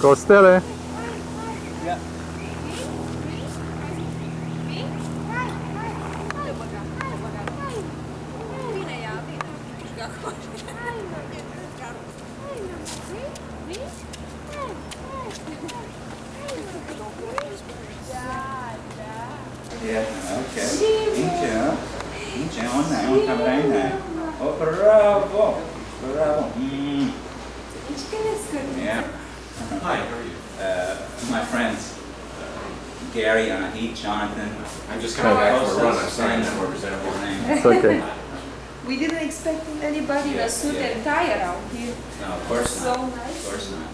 Sto stille. Ja. Yeah, ok. Inizia. Inizia, non cambierai niente. Oh, bravo. Bravo. Yeah. Hi, how are you? My friends, Gary, Heath, Jonathan. I'm just coming back from a run. I'm sorry, I'm not representative. It's okay. We didn't expect anybody in a suit and tie around here. No, of course So not. nice. Of course not.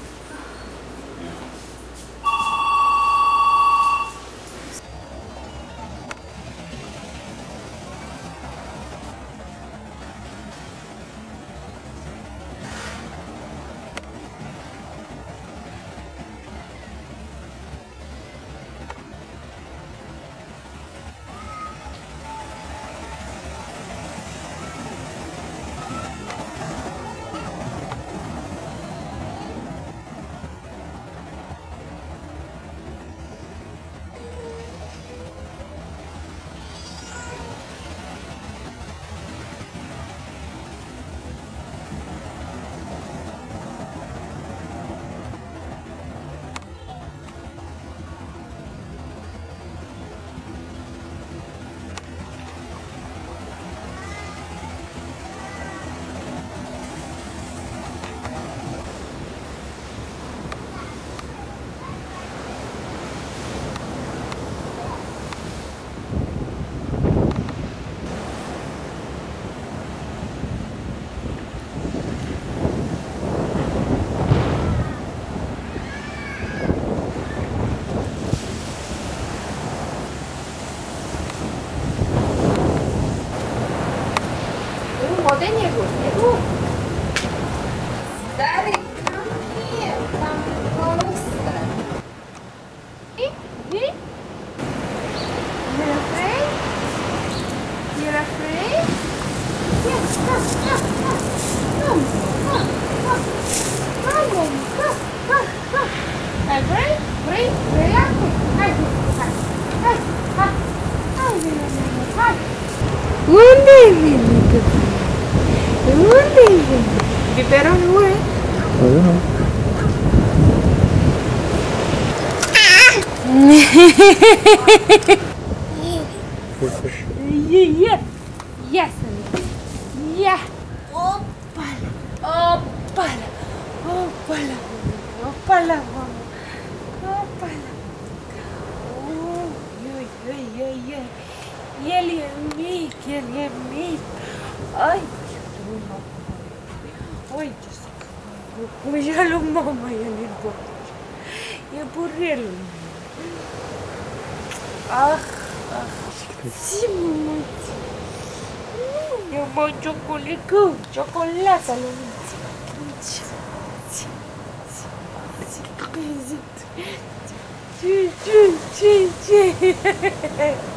Młode nie rób, nie rób. Stary, come here, come closer. You're afraid? You're afraid? Yes, come, come, come. Come, come, come. Come, come, come, come. Afraid? Afraid? Relax. Hi, hi, hi, hi. Hi. Biberon gue. Iya. Yes. Ya. Opala. Opala. Opala. Opala. Opala. Oh, yeah. Ele é meio. Ai, oi, я мама, я не буду. Я бурелю. Ах, Тимати. Я мою чоколадку, чоколада. Чи.